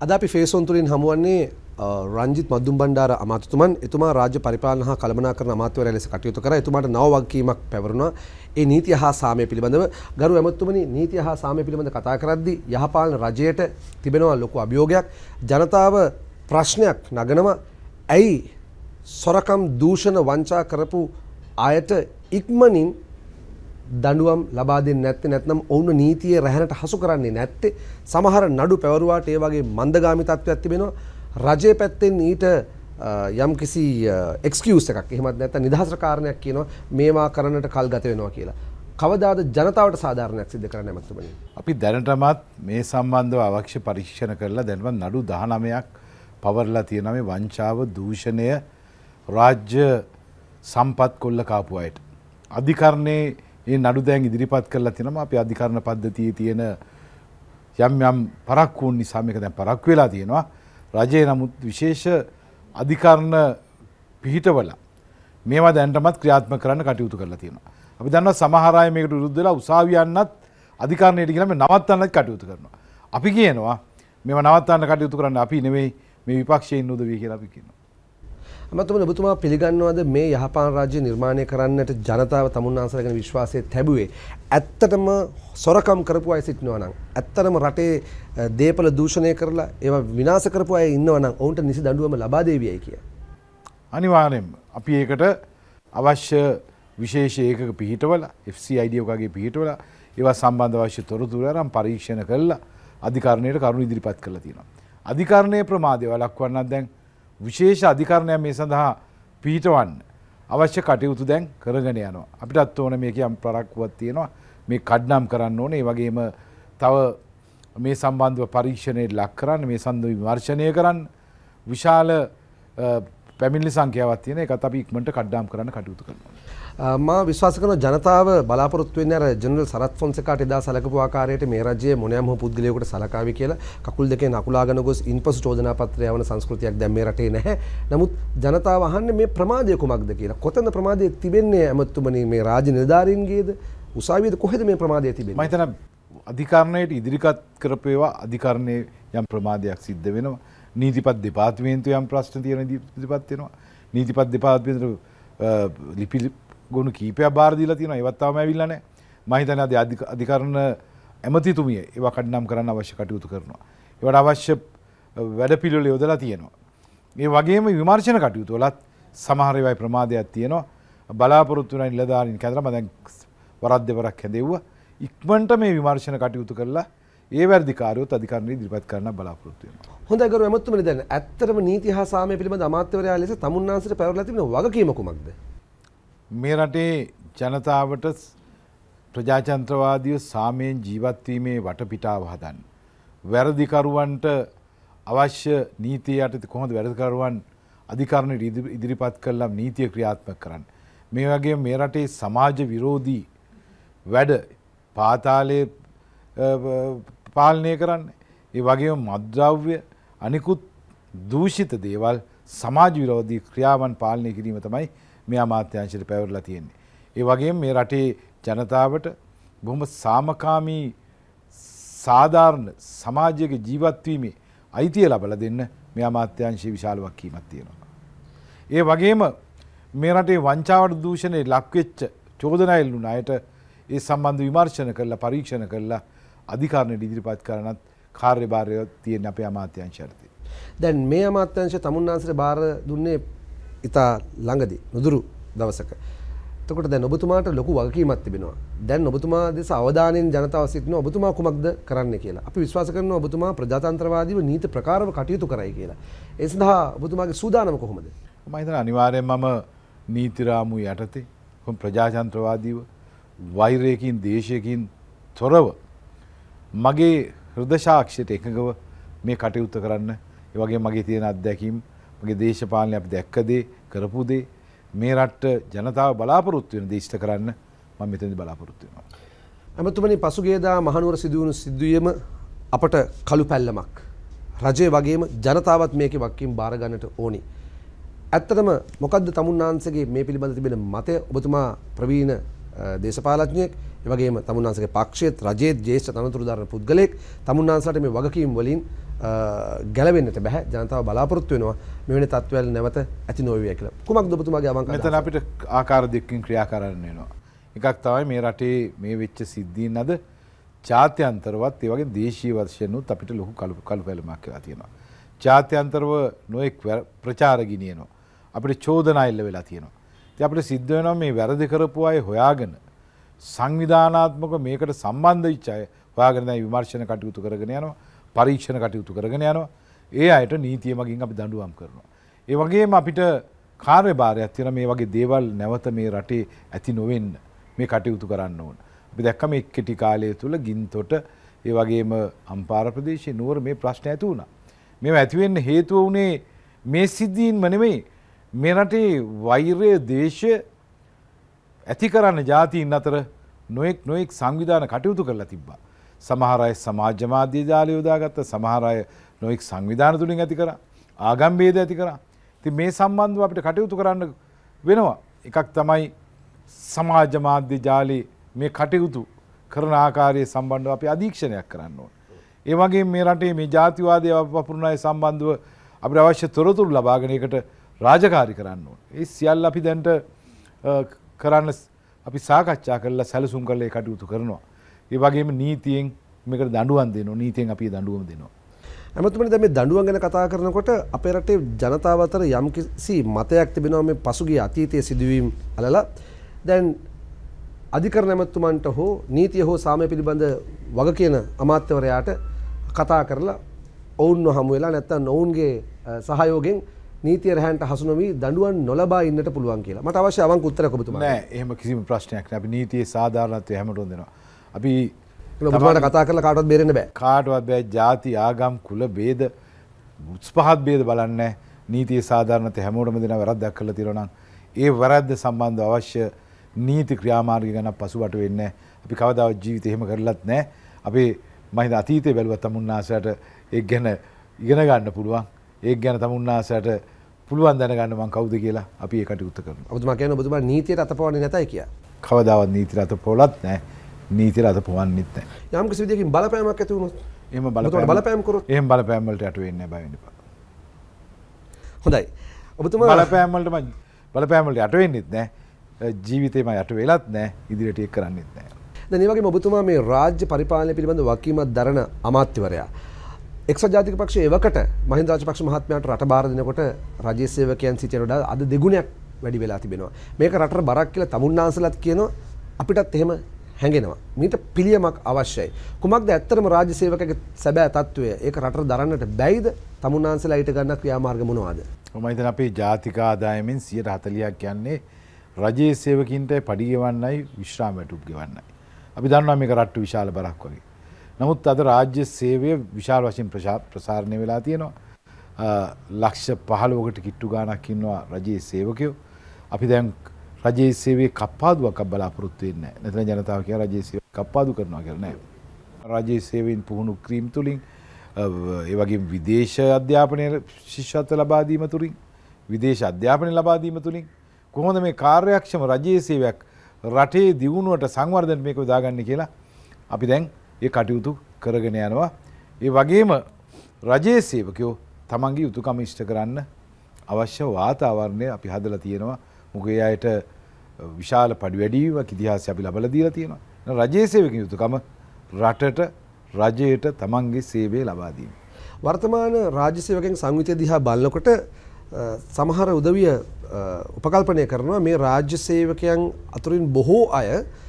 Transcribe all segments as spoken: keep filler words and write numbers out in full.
අද අපි ෆේස්බුක් තුලින් හමුවන්නේ රංජිත් මද්දුම් බණ්ඩාර අමාත්‍යතුමන්. එතුමා රාජ්‍ය පරිපාලන හා කළමනාකරණ අමාත්‍යවරයා ලෙස කටයුතු කරා. එතුමාට නව වගකීමක් පැවරුණා. ඒ නීතිය හා සාමය පිළිබඳව ගරු ඇමතුමනි, නීතිය හා සාමය පිළිබඳව කතා කරද්දී යහපාලන රජයට තිබෙනවා ලොකු අභියෝගයක්. ජනතාව ප්‍රශ්නයක් නගනවා. ඇයි සොරකම් දූෂණ වංචා කරපු අයට ඉක්මනින් දඬුවම් ලබා දෙන්නේ නැත්තේ, නැත්නම් ඔවුන් නීතියේ රැහැනට හසු කරන්නේ නැත්තේ? සමහර නඩු පැවරුවාට ඒ වගේ මන්දගාමී තත්ත්වයක් තිබෙනවා. රජයේ පැත්තෙන් ඊට යම් කිසි එක්ස්කියුස් එකක්, එහෙමත් නැත්නම් නිදහසට කාරණයක් කියනවා මේවා කරන්නට කල් ගත වෙනවා කියලා. කවදාද ජනතාවට සාධාරණයක් සිද්ධ කරන්න ඇමතුමනි? අපි දැනටමත් මේ සම්බන්ධව අවශ්‍ය පරීක්ෂණ කරලා දැනවත් නඩු දහනවයක් පවර්ලා තියෙනවා මේ වංචාව, දූෂණය, රාජ්‍ය සම්පත් කොල්ල කාපු අයට. අධිකරණයේ මේ නඩු දැන් ඉදිරිපත් කරලා තියෙනවා. අපි අධිකරණ පද්ධතියේ තියෙන යම් යම් පරක්කුන් නිසා මේක දැන් පරක්කු වෙලා තියෙනවා. රජයේ නමුත් විශේෂ අධිකරණ පිහිටවල මේවා දැනටමත් ක්‍රියාත්මක කරන්න කටයුතු කරලා තියෙනවා. අපි දන්නවා සමහර අය මේකට විරුද්ධ වෙලා උසාවිය යන්නත් අධිකරණයට ගිහලා මේ නවත්තන්නත් කටයුතු කරනවා. අපි කියනවා මේවා නවත්තන්න කටයුතු කරන්න අපි නෙවෙයි මේ විපක්ෂයෙන් උදවිය කියලා අපි කියනවා. අමතුමනි, ඔබතුමා පිළිගන්නවද මේ යහපාලන රාජ්‍ය නිර්මාණය කරන්නට ජනතාව තමුන්නාන්සලා ගැන විශ්වාසය තැබුවේ ඇත්තටම සොරකම් කරපු අය සිටිනවා නම්, ඇත්තටම රටේ දේපල දූෂණය කරලා ඒවා විනාශ කරපු අය ඉන්නවා නම් ඔවුන්ට නිසි දඬුවම ලබා දෙවියයි කිය? අනිවාර්යෙන්ම අපි ඒකට අවශ්‍ය විශේෂ ඒකක පිහිටවලා එෆ් සී අයි ඩී වගේ පිහිටවලා ඒවා සම්බන්ධ අවශ්‍ය තොරතුරු අරන් පරීක්ෂණ කළා අධිකරණයට කරුණු ඉදිරිපත් කරලා තියෙනවා. අධිකරණයේ ප්‍රමාදය වළක්වන්නත් දැන් විශේෂ අධිකරණයක් මේ සඳහා පිහිටවන්න අවශ්‍ය කටයුතු දැන් කරගෙන යනවා. අපිටත් ඕන මේක යම් පරක්කුවක් තියෙනවා. මේ කඩ්නම් කරන්න ඕනේ. ඒ වගේම තව මේ සම්බන්ධව පරීක්ෂණයට ලක් කරන්න, මේ සම්බන්ධව විමර්ශනය කරන්න විශාල පැමිණිලි සංඛ්‍යාවක් තියෙන. ඒකත් අපි ඉක්මනට කඩ්නම් කරන්න කටයුතු කරනවා. මා විශ්වාස කරන ජනතාව බලාපොරොත්තු වෙන්නේ අර ජෙනරල් සරත් ෆොන්සේකාට එදා සලකපු ආකාරයට මේ රජයේ මොනෑම හෝ පුද්ගලයෙකුට සලකාවි කියලා කකුල් දෙකෙන් අකුලාගෙන ගොස් ඉන්පසු චෝදනා පත්‍රය යවන සංස්කෘතියක් දැන් මේ රටේ නැහැ. නමුත් ජනතාව අහන්නේ මේ ප්‍රමාදය කුමක්ද කියලා. කොතනද ප්‍රමාදය තිබෙන්නේ ඇමතුමනි? මේ රාජ්‍ය නිලධාරීන්ගේද, උසාවියේද, කොහෙද මේ ප්‍රමාදය තිබෙන්නේ? මම හිතනවා අධිකරණයට ඉදිරිපත් කරපු ඒවා අධිකරණයේ යම් ප්‍රමාදයක් සිද්ධ වෙනවා. නීතිපත් දෙපාර්තමේන්තුවේ යම් ප්‍රශ්න තියෙන ඉදිරිපත් වෙනවා. නීතිපත් දෙපාර්තමේන්තුවේ ලිපි ගොනු කීපයක් බාර දීලා තියෙනවා. ඒවත් තාම ඇවිල්ලා නැහැ. මම හිතන්නේ අද අධිකරණ ඇමතිතුමිය ඒවා කඩනම් කරන්න අවශ්‍ය කටයුතු කරනවා. ඒවට අවශ්‍ය වැඩපිළිවෙල යොදලා තියෙනවා. ඒ වගේම විමර්ශන කටයුතු වලත් සමහර ඒවායි ප්‍රමාදයක් තියෙනවා. බලාපොරොත්තු වෙන නිලධාරීන් කැඳලා මම දැන් වරක් දෙවරක් හැදෙව්වා. ඉක්මනට මේ විමර්ශන කටයුතු කරලා ඒ වැඩිකාරියොත් අධිකරණයේ ඉදිරිපත් කරන්න බලාපොරොත්තු වෙනවා. හොඳයි ගරු ඇමතුමනි, දැන් ඇත්තටම නීති හා සාමය පිළිබඳ අමාත්‍යවරයා ලෙස තමුන්නාන්සට පැවරලා තිබෙන වගකීම කුමක්ද? මේ රටේ ජනතාවට ප්‍රජාතන්ත්‍රවාදීව සාමයෙන් ජීවත් වීමේ වටපිටාව හදන්න. වැරදිකරුවන්ට අවශ්‍ය නීතිය යටතේ කොහොමද වැරදිකරුවන් අධිකරණයට ඉදිරිපත් කළා නීතිය ක්‍රියාත්මක කරන්න. මේ වගේම මේ රටේ සමාජ විරෝධී වැඩ පාතාලයේ පාලනය කරන්න. ඒ වගේම මත්ද්‍රව්‍ය අනිකුත් දූෂිත දේවල් සමාජ විරෝධී ක්‍රියාවන් පාලනය කිරීම තමයි මේ අමාත්‍යාංශයට පැවරලා තියෙන්නේ. ඒ වගේම මේ රටේ ජනතාවට බොහොම සාමකාමී සාධාරණ සමාජයක ජීවත් වීමේ අයිතිය ලබා දෙන්න මේ අමාත්‍යාංශයේ විශාල වගකීමක් තියෙනවා. ඒ වගේම මේ රටේ වංචාවට දූෂණේ ලක් වෙච්ච චෝදනා එල්ලුණ අයට ඒ සම්බන්ධ විමර්ශන කරලා පරීක්ෂණ කරලා අධිකරණයට ඉදිරිපත් කරනත් කාර්යභාරය තියෙන අපේ අමාත්‍යාංශයට. දැන් මේ අමාත්‍යාංශය තමුන්නාන්සට බාර දුන්නේ ඉතා ළඟදී නුදුරු දවසක. එතකොට දැන් ඔබතුමාට ලොකු වගකීමක් තිබෙනවා. දැන් ඔබතුමා දෙස අවධානයෙන් ජනතාව සිටිනවා ඔබතුමා කුමක්ද කරන්න කියලා. අපි විශ්වාස කරනවා ඔබතුමා ප්‍රජාතන්ත්‍රවාදීව නීති ප්‍රකාරව කටයුතු කරයි කියලා. ඒ සඳහා ඔබතුමාගේ සූදානම කොහොමද? මම හිතනවා අනිවාර්යයෙන්ම මම නීති රාමු යටතේ කොහොම ප්‍රජාතන්ත්‍රවාදීව වෛරයකින් දේශයකින් තොරව මගේ හෘද සාක්ෂියට එකඟව මේ කටයුතු කරන්න. ඒ වගේම මගේ තියෙන අත්දැකීම්, මගේ දේශපාලනය අපි දැක්ක දේ, කරපු දේ, මේ රට ජනතාව බලාපොරොත්තු වෙන දේ ඉෂ්ට කරන්න මම මෙතනදී බලාපොරොත්තු වෙනවා. අමතුමනි, පසුගියදා මහනුවර සිදුවුණු සිදුවීම අපට කළු පැල්ලමක්. රජය වගේම ජනතාවත් මේකේ වගකීම් බාර ගන්නට ඕනි. ඇත්තටම මොකද්ද තමුන්නාන්සේගේ මේ පිළිබඳ තිබෙන මතය? ඔබතුමා ප්‍රවීණ දේශපාලඥයෙක්. ඒ වගේම තමුන්නාන්සේගේ පක්ෂයේත් රජයේත් ජ්‍යෙෂ්ඨ තනතුරුදාර පුද්ගලයෙක් තමුන්නාන්සලාට මේ වගකීම් වලින් ගැලවෙන්නට බෑ. ජනතාව බලාපොරොත්තු වෙනවා මෙවැනි තත්ත්වවල නැවත ඇති නොවේවි කියලා. කුමක්ද ඔබතුමාගේ අවංක අදහස? මෙතන අපිට ආකාර දෙකකින් ක්‍රියා කරන්න වෙනවා. එකක් තමයි මේ රටේ මේ වෙච්ච සිද්ධීන් අද ජාත්‍යන්තරවත් ඒ වගේ දේශීය වශයෙන්ුත් අපිට ලොකු කළු කළු පැලමක් වෙලා තියෙනවා. ජාත්‍යන්තරව නොඑක් ප්‍රචාර ගිනියනවා. අපිට චෝදනා එල්ල වෙලා තියෙනවා. ඉතින් අපිට සිද්ධ වෙනවා මේ වැරදි කරපු අය හොයාගෙන සංවිධානාත්මක මේකට සම්බන්ධ වෙච්ච අය හොයාගෙන දැන් විමර්ශන කටයුතු කරගෙන යනවා. පරීක්ෂණ කටයුතු කරගෙන යනවා. ඒ අයට නීතිය මගින් අපි දඬුවම් කරනවා. ඒ වගේම අපිට කාර්යභාරයක් තියෙනවා මේ වගේ දේවල් නැවත මේ රටේ ඇති නොවෙන්න මේ කටයුතු කරන්න ඕන. අපි දැක්ක මේ කෙටි කාලය තුළ ගින්තොට ඒ වගේම අම්පාර ප්‍රදේශයේ නුවර මේ ප්‍රශ්න ඇති වුණා. මේව ඇති වෙන්න හේතුව උනේ මේ සිද්ධීන්ම නෙමෙයි. මේ රටේ වෛරය, දේශය ඇති කරන්න ජාතීන් අතර නොඑක් නොඑක් සංවිධාන කටයුතු කරලා තිබ්බා. සමහර අය සමාජ මාධ්‍ය ජාලය යොදාගත්ත, සමහර අය නොඑක් සංවිධාන තුලින් ඇති කරා, ආගම් ભેද ඇති කරා. ඉතින් මේ සම්බන්ධව අපිට කටයුතු කරන්න වෙනවා. එකක් තමයි සමාජ මාධ්‍ය ජාලේ මේ කටයුතු කරන ආකාරයේ සම්බන්ධව අපි අධීක්ෂණයක් කරන්න ඕන. ඒ වගේම මේ රටේ මේ ජාතිවාදය වපුරන අය සම්බන්ධව අපිට අවශ්‍ය තොරතුරු ලබාගෙන ඒකට රාජකාරී කරන්න ඕන. ඒ සියල්ල අපි දැන්ට කරන්න අපි සාකච්ඡා කරලා සැලසුම් කරලා ඒ කටයුතු කරනවා. ඒ වගේම නීතියෙන් මේකට දඬුවම් දෙනවා. නීතියෙන් අපි දඬුවම් දෙනවා. අමතුමනි දැන් මේ දඬුවම් ගැන කතා කරනකොට අපේ රටේ ජනතාව අතර යම්කිසි මතයක් තිබෙනවා මේ පසුගිය අතීතයේ සිදුවීම් අලලා. දැන් අධිකරණ ඇමතුමන්ට හෝ නීතිය හෝ සාමය පිළිබඳ වග කියන අමාත්‍යවරයාට කතා කරලා ඔවුන්ව හමු වෙලා නැත්නම් ඔවුන්ගේ සහයෝගයෙන් නීතිය රැහන්ට හසු නොවි දඬුවම් නොලබා ඉන්නට පුළුවන් කියලා. මට අවශ්‍ය අවංක උත්තරයක් ඔබතුමාට. නෑ එහෙම කිසිම ප්‍රශ්නයක් නෑ. අපි නීතියේ සාධාරණත්වය හැමෝටම දෙනවා. අපි ඔබතුමාට කතා කරලා කාටවත් බේරෙන්න බෑ. කාටවත් බෑ. ಜಾති, ආගම්, කුල ભેද, උත්පහත් ભેද බලන්නේ නීතියේ සාධාරණත්වය හැමෝටම දෙනවා. වැරද්දක් කරලා තියෙනවා නම් ඒ වැරද්ද සම්බන්ධව අවශ්‍ය නීති ක්‍රියාමාර්ග ගැන පසුබට වෙන්නේ අපි කවදාවත් ජීවිතේ එහෙම කරලත් නැහැ. අපි මම හිතා අතීතේ බැලුවා තමුන්නාසයට ඒක ගැන ඉගෙන ගන්න පුළුවන්. ඒක ගැන තමුන්නාසයට පුළුවන් දැනගන්න මම කවුද කියලා අපි ඒ කටයුත්ත කරනවා. ඔබතුමා කියන්නේ ඔබතුමා නීතියට අතපොවන්නේ නැතයි කියා. කවදාවත් නීතියට අතපොවලත් නැහැ. නීතියට අතපොවන්නෙත් නැහැ. යම් කිසි විදියකින් බලපෑමක් ඇති වුණොත් එහෙම බලපෑම බලපෑම් කරොත් එහෙම බලපෑම් වලට යට වෙන්නේ නැහැ බය වෙන්න එපා. හොඳයි. ඔබතුමා බලපෑම් වලට මම බලපෑම් වලට යට වෙන්නෙත් නැහැ. ජීවිතේම යට වෙලත් නැහැ. ඉදිරියට ඒක කරන්නෙත් නැහැ. දැන් මේ වගේම ඔබතුමා මේ රාජ්‍ය පරිපාලනය පිළිබඳ වකීමක් දරන අමාත්‍යවරයා එක්සත් ජාතික පක්ෂයේ එවකට මහින්ද රාජපක්ෂ මහත්මයාට රට බාර දෙනකොට රජයේ සේවකයන් සිටින වඩා අද දෙගුණයක් වැඩි වෙලා තිබෙනවා. මේක රටට බරක් කියලා තමුන්නාන්සලත් කියනවා. අපිටත් එහෙම හැඟෙනවා. මීට පිළියමක් අවශ්‍යයි. කුමක්ද ඇත්තටම රාජ්‍ය සේවකගේ සැබෑ තත්වය? ඒක රටට දරන්නට බැයිද? තමුන්නාන්සලා ඊට ගන්න ක්‍රියාමාර්ග මොනවාද? මම හිතන්නේ අපේ ජාතික ආදායමෙන් සියයට හතළිහක් කියන්නේ රජයේ සේවකින්ට පඩි ගෙවන්නයි විශ්‍රාම වැටුප් ගෙවන්නයි. අපි දන්නවා මේක රට්ටු විශාල බරක් වගේ. නමුත් අද රාජ්‍ය සේවය විශාල වශයෙන් ප්‍රසාරණය වෙලා තියෙනවා. ලක්ෂ පහළොවකට කිට්ටු ගාණක් ඉන්නවා රජයේ සේවකයෝ. අපි දැන් රජයේ සේවයේ කප්පාදුවක් බලාපොරොත්තු වෙන්නේ නැහැ. නැත්නම් ජනතාව කියන රජයේ සේවය කප්පාදු කරනවා කියලා නෑ. රජයේ සේවයෙන් පුහුණු ක්‍රීම් තුලින් ඒ වගේම විදේශ අධ්‍යාපනය ශිෂ්‍යත්ව ලබා දීම තුලින් විදේශ අධ්‍යාපනය ලබා දීම තුලින් කොහොමද මේ කාර්යක්ෂම රජයේ සේවයක් රටේ දියුණුවට සංවර්ධනයට මේක යොදාගන්නේ කියලා අපි දැන් ඒ කටයුතු කරගෙන යනවා. ඒ වගේම රජයේ සේවකයෝ තමන්ගේ යුතුකම ඉෂ්ට කරන්න අවශ්‍ය වාතාවරණය අපි හදලා තියෙනවා. මොකද ඒ අයට විශාල පඩි වැඩිවීමක් ඉතිහාසය අපි ලබලා දීලා තියෙනවා. රජයේ සේවකයන් යුතුකම රටට රජයට තමන්ගේ සේවය ලබා දීම. වර්තමාන රාජ්‍ය සේවකයන් සංවිතය දිහා බලනකොට සමහර උදවිය උපකල්පනය කරනවා මේ රාජ්‍ය සේවකයන් අතුරින් බොහෝ අය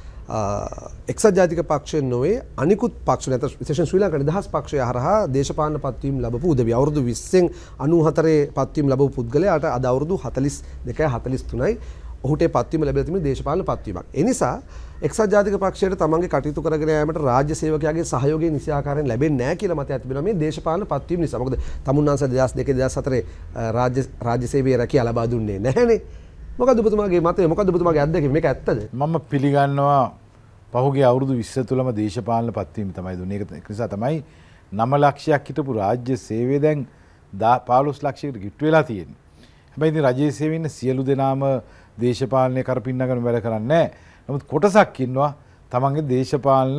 එක්සත් ජාතික පක්ෂයෙන් නොවේ අනිකුත් පක්ෂ නැත්නම් විශේෂයෙන් ශ්‍රී ලංකා නිදහස් පක්ෂය හරහා දේශපාලන පත්වීම් ලැබපු උදවිය අවුරුදු විස්සෙන් අනූහතරේ පත්වීම් ලැබපු පුද්ගලයාට අද අවුරුදු හතළිස් දෙකයි හතළිස් තුනයි ඔහුට පත්වීම ලැබිලා තිබෙන දේශපාලන පත්වීමක්. ඒ නිසා එක්සත් ජාතික පක්ෂයට තමන්ගේ කටයුතු කරගෙන යාමට රාජ්‍ය සේවකයාගේ සහයෝගය නිසි ආකාරයෙන් ලැබෙන්නේ නැහැ කියලා මතයක් තිබෙනවා මේ දේශපාලන පත්වීම නිසා. මොකද තමුන්නාන්ස දෙදහස් දෙක දෙදහස් හතරේ රාජ්‍ය රාජ්‍ය සේවයේ රැකියාව ලබා දුන්නේ නැහැනේ. මොකද ඔබතුමාගේ මතය? මොකද ඔබතුමාගේ අත්දැකීම? මේක ඇත්තද? මම පිළිගන්නවා පහුගිය අවුරුදු විස්ස තුලම දේශපාලන පත්වීම තමයි දුන්නේ. ඒක නිසා තමයි නව ලක්ෂයක් හිටපු රාජ්‍ය සේවය දැන් පහළොස් ලක්ෂයකට ගිට්ටු වෙලා තියෙන්නේ. හැබැයි ඉතින් රජයේ සේවයේ ඉන්න සියලු දෙනාම දේශපාලනය කරපින්නගෙන වැඩ කරන්නේ නැහැ. නමුත් කොටසක් ඉන්නවා තමන්ගේ දේශපාලන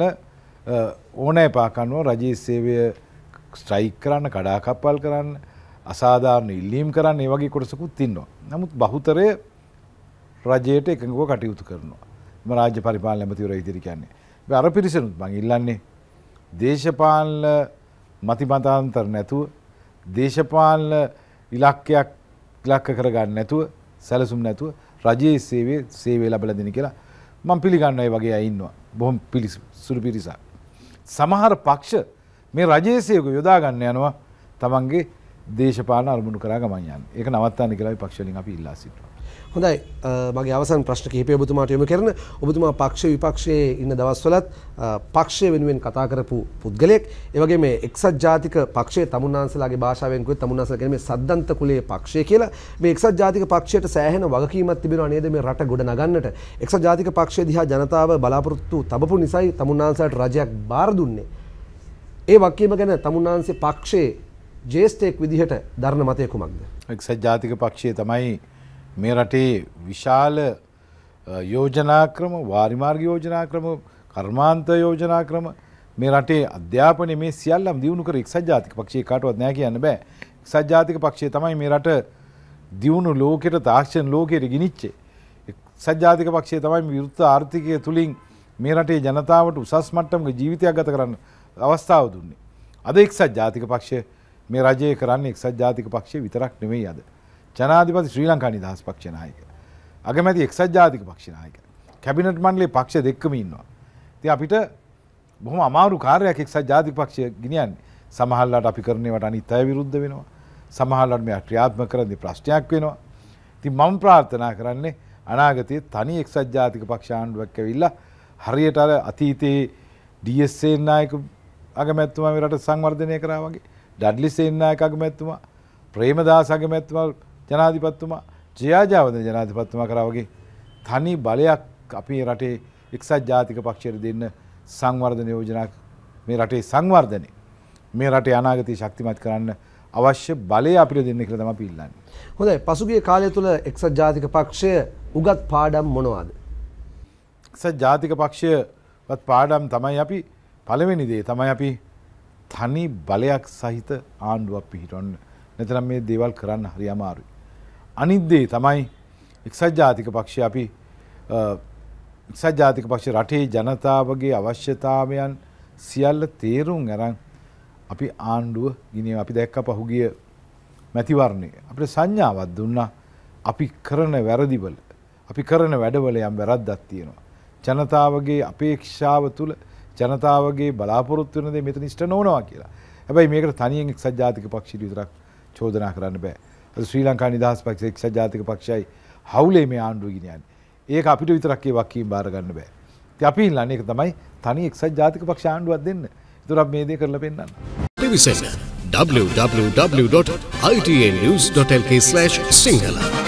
ඕනෑ පාකන්නුව රජයේ සේවය ස්ට්‍රයික් කරන්න, කඩාකප්පල් කරන්න, අසාධාරණ ඉල්ලීම් කරන්න ඒ වගේ කොටසකුත් ඉන්නවා. නමුත් බහුතරය රජයට එකඟව කටයුතු කරනවා. එම රාජ්‍ය පරිපාලන ඇමතිවරු ඉදිරි කියන්නේ. අර පිරිසනුත් මම ඉල්ලන්නේ දේශපාලන මතිමතාන්තර නැතුව දේශපාලන ඉලක්කයක් ඉලක්ක කරගන්න නැතුව සැලසුම් නැතුව රජයේ සේවයේ සේවය ලැබලා දෙන්න කියලා මම පිළිගන්නවා. ඒ වගේ අය ඉන්නවා. බොහොම පිළිසුළු පිරිසක්. සමහර පක්ෂ මේ රජයේ සේවක යොදා ගන්න යනවා තමන්ගේ දේශපාලන අරමුණු කරා ගමන් යන්නේ. ඒක නවත්තන්න කියලා අපි පක්ෂ වලින් අපි ඉල්ලා සිටිනවා. හොඳයි, මගේ අවසන් ප්‍රශ්න කිහිපය ඔබතුමාට යොමු කරන. ඔබතුමා පක්ෂ විපක්ෂයේ ඉන්න දවස්වලත් පක්ෂය වෙනුවෙන් කතා කරපු පුද්ගලයෙක්. ඒ වගේම එක්සත් ජාතික පක්ෂයේ තමුන්නාන්සලාගේ භාෂාවෙන් කිව්වොත් තමුන්නාන්සලා කියන්නේ මේ සද්දන්ත කුලයේ පක්ෂය කියලා. මේ එක්සත් ජාතික පක්ෂයට සෑහෙන වගකීමක් තිබෙනවා නේද මේ රට ගොඩ නගන්නට. එක්සත් ජාතික පක්ෂය දිහා ජනතාව බලාපොරොත්තු තබපු නිසායි තමුන්නාන්සලාට රජයක් බාර දුන්නේ. ඒ වගකීම ගැන තමුන්නාන්සේ පක්ෂයේ ජේෂ්ඨයෙක් විදිහට දරන මතය කුමක්ද? එක්සත් ජාතික පක්ෂය තමයි මේ රටේ විශාල යෝජනා ක්‍රම, වාරිමාර්ග යෝජනා ක්‍රම, කර්මාන්ත යෝජනා ක්‍රම මේ රටේ අධ්‍යාපනය මේ සියල්ලම දියුණු කර එක්සත් ජාතික පක්ෂය කාටවත් නැහැ කියන්න බෑ. එක්සත් ජාතික පක්ෂය තමයි මේ රට දියුණු ලෝකෙට, තාක්ෂණ ලෝකෙට ගෙනිච්චේ. එක්සත් ජාතික පක්ෂය තමයි විවෘත ආර්ථිකය තුලින් මේ රටේ ජනතාවට උසස් මට්ටමක ජීවිතයක් ගත කරන්න අවස්ථාව දුන්නේ. අද එක්සත් ජාතික පක්ෂය මේ රජය කරන්නේ එක්සත් ජාතික පක්ෂය විතරක් නෙවෙයි. අද ජනාධිපති ශ්‍රී ලංකා නිදහස් පක්ෂ නායක, අගමැති එක්සත් ජාතික පක්ෂ නායක, කැබිනට් මණ්ඩලයේ පක්ෂ දෙකම ඉන්නවා. ඉතින් අපිට බොහොම අමාරු කාර්යයක් එක්සත් ජාතික පක්ෂය ගෙනියන්නේ. සමහරවිට අපි කරන ඒවාට අනිත් අය විරුද්ධ වෙනවා. සමහරවිට මේ ක්‍රියාත්මක කරන්නේ ප්‍රශ්නයක් වෙනවා. ඉතින් මම ප්‍රාර්ථනා කරන්නේ අනාගතයේ තනි එක්සත් ජාතික පක්ෂ ආණ්ඩුවක් ඇවිල්ලා හරියට අර අතීතයේ ඩී එස් සේනානායක අගමැතිතුමා මේ රට සංවර්ධනය කරා වගේ, ඩඩ්ලි සේනානායක අගමැතිතුමා, ප්‍රේමදාස අගමැතිතුමා, ජනාධිපතිතුමා, ජයාජාවර්ධන ජනාධිපතිතුමා කරා වගේ තනි බලයක් අපේ රටේ එක්සත් ජාතික පක්ෂයට දෙන්න සංවර්ධන යෝජනා, මේ රටේ සංවර්ධනය, මේ රටේ අනාගතය ශක්තිමත් කරන්න අවශ්‍ය බලය අපිට දෙන්න කියලා තමයි අපි ඉල්ලන්නේ. හොඳයි, පසුගිය කාලය තුල එක්සත් ජාතික පක්ෂය උගත් පාඩම් මොනවාද? එක්සත් ජාතික පක්ෂයවත් පාඩම් තමයි අපි පළවෙනි දේ තමයි අපි තනි බලයක් සහිත ආණ්ඩුවක් පිහිටවන්න. නැත්නම් මේ දේවල් කරන්න හරි අමාරුයි. අනිත් දේ තමයි එක්සත් ජාතික පක්ෂය අපි එක්සත් ජාතික පක්ෂ රටේ ජනතාවගේ අවශ්‍යතාවයන් සියල්ල තේරුම් අරන් අපි ආණ්ඩුව ගිනියව. අපි දැක්ක පහුගිය මැතිවරණය අපිට සංඥාවක් දුන්නා අපි කරන වැරදිවල, අපි කරන වැඩවල යම් වැරද්දක් තියෙනවා. ජනතාවගේ අපේක්ෂාව තුළ ජනතාවගේ බලාපොරොත්තු වෙන දේ මෙතන ඉෂ්ට නොවනවා කියලා. හැබැයි මේකට තනියෙන් එක්සත් ජාතික පක්ෂය විතරක් චෝදනා කරන්න බෑ. අද ශ්‍රී ලංකා නිදහස් පක්ෂ එක්සත් ජාතික පක්ෂයයි හවුලේ මේ ආණ්ඩුව ගෙනියන්නේ. ඒක අපිට විතරක් ඒ වක්කීම් බාර ගන්න බෑ. ඉතින් අපි ඉල්ලන්නේ ඒක තමයි තනි එක්සත් ජාතික පක්ෂ ආණ්ඩුවක් දෙන්න. ඒතර අපි මේ දේ කරලා පෙන්නන්න. Television w w w dot i t n news dot l k slash sinhala